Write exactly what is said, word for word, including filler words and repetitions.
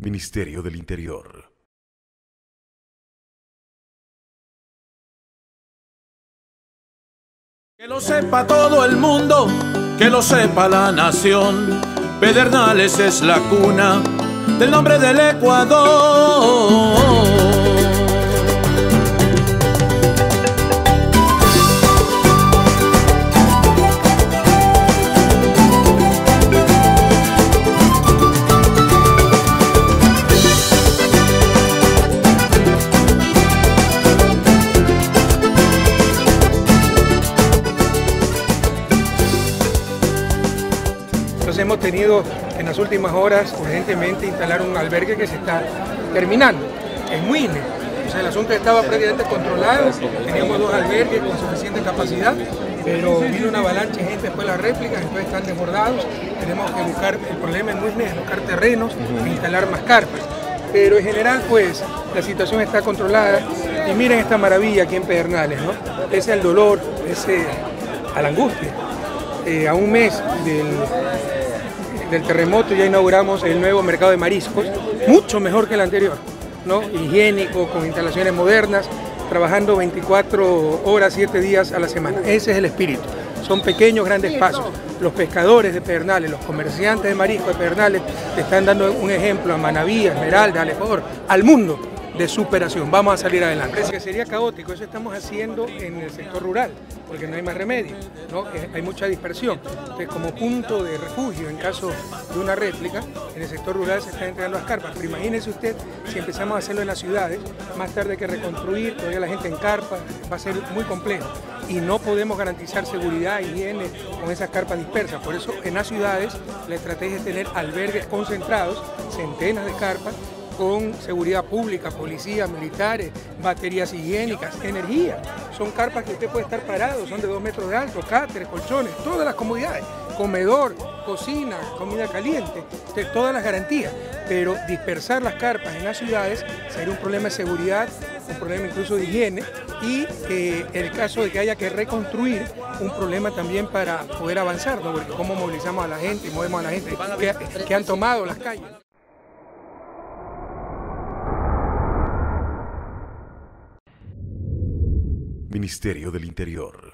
Ministerio del Interior. Que lo sepa todo el mundo, que lo sepa la nación. Pedernales es la cuna del nombre del Ecuador. Entonces hemos tenido en las últimas horas urgentemente instalar un albergue que se está terminando. Es muy Muine. O sea, el asunto estaba prácticamente controlado, teníamos dos albergues con suficiente capacidad, pero vino una avalancha de gente después de las réplicas, entonces están desbordados. Tenemos que buscar, el problema en Muine es buscar terrenos e instalar más carpas. Pero en general, pues, la situación está controlada. Y miren esta maravilla aquí en Pedernales, ¿no? Ese al dolor, ese a la angustia. Eh, a un mes del, del terremoto ya inauguramos el nuevo mercado de mariscos, mucho mejor que el anterior, ¿no? Higiénico, con instalaciones modernas, trabajando veinticuatro horas, siete días a la semana. Ese es el espíritu. Son pequeños, grandes pasos. Los pescadores de Pedernales, los comerciantes de marisco de Pedernales, te están dando un ejemplo a Manaví, a Esmeralda, al Ecuador, al mundo, de superación. Vamos a salir adelante. Parece que sería caótico, eso estamos haciendo en el sector rural, porque no hay más remedio, ¿no? Hay mucha dispersión. Entonces, como punto de refugio en caso de una réplica, en el sector rural se están entregando las carpas. Pero imagínese usted si empezamos a hacerlo en las ciudades, más tarde que reconstruir, todavía la gente en carpas, va a ser muy complejo. Y no podemos garantizar seguridad, higiene con esas carpas dispersas. Por eso en las ciudades la estrategia es tener albergues concentrados, centenas de carpas, con seguridad pública, policía, militares, baterías higiénicas, energía. Son carpas que usted puede estar parado, son de dos metros de alto, cáteres, colchones, todas las comodidades, comedor, cocina, comida caliente, todas las garantías. Pero dispersar las carpas en las ciudades sería un problema de seguridad, un problema incluso de higiene y eh, el caso de que haya que reconstruir, un problema también para poder avanzar, ¿no? Porque cómo movilizamos a la gente y movemos a la gente que, que han tomado las calles. Ministerio del Interior.